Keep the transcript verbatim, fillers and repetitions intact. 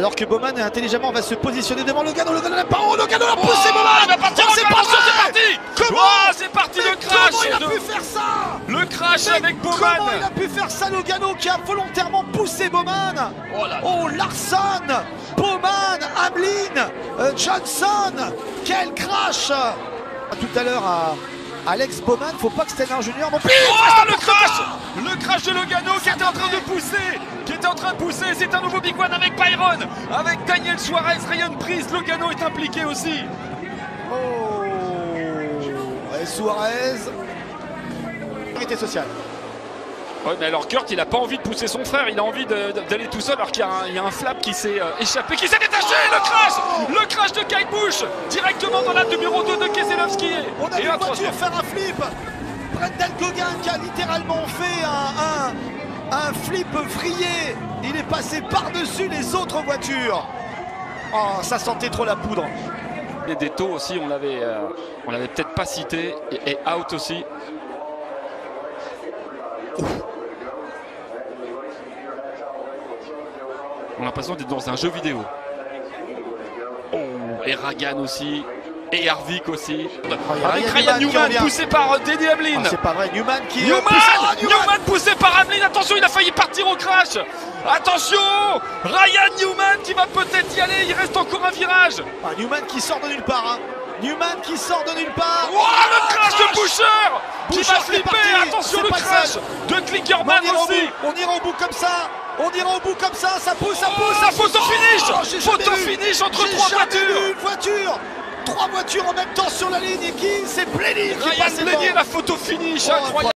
Alors que Bowman intelligemment va se positionner devant Logano. Logano n'a pas haut, Logano a poussé oh, Bowman. Il va partir, oh, c'est pas c'est parti. Comment oh, c'est parti mais le crash. Comment il a de... pu faire ça? Le crash mais avec Bowman. Comment il a pu faire ça, Logano, qui a volontairement poussé Bowman? Oh, là, oh Larsson, Bowman, Hamlin, euh, Johnson. Quel crash! Tout à l'heure à Alex Bowman, faut pas que Steiner Junior non plus. Oh, le crash! Le crash de Logano qui était en train de pousser, qui était en train de pousser. C'est un nouveau big one avec Byron, avec Daniel Suarez, Ryan Priest. Logano est impliqué aussi. Oh, et Suarez. Sécurité sociale. Ouais, mais alors Kurt, il a pas envie de pousser son frère, il a envie d'aller tout seul alors qu'il y, y a un flap qui s'est euh, échappé, qui s'est détaché. Le crash! Le crash de Kyle Busch directement dans la numéro deux de Keselowski. On a et vu la une voiture faire un flip. Brendan Gogan qui a littéralement fait un, un, un flip vrillé. Il est passé par-dessus les autres voitures. Oh, ça sentait trop la poudre. Et des taux aussi, on l'avait euh, on l'avait peut-être pas cité, et, et out aussi. Ouf. On a l'impression d'être dans un jeu vidéo. Oh, et Ragan aussi. Et Harvick aussi. Oh, avec Ryan Newman poussé par Denny Hamlin. Ah, c'est pas vrai, Newman qui Newman, pousse... ah, Newman, Newman poussé par Hamlin. Attention, il a failli partir au crash. Attention, Ryan Newman qui va peut-être y aller. Il reste encore un virage. Ah, Newman qui sort de nulle part. Hein. Newman qui sort de nulle part. Oh, le crash de Boucher qui Boucher va flipper. Attention, le crash de Klinkerman aussi. On ira au bout comme ça. On ira au bout comme ça. Ça pousse, ça pousse. Oh, ça photo finish. Oh, photo finish entre trois voitures. Une voiture. Trois voitures en même temps sur la ligne. Et qui? C'est Blenny qui passe devant. Ryan Blenny, la photo finish. Oh, incroyable.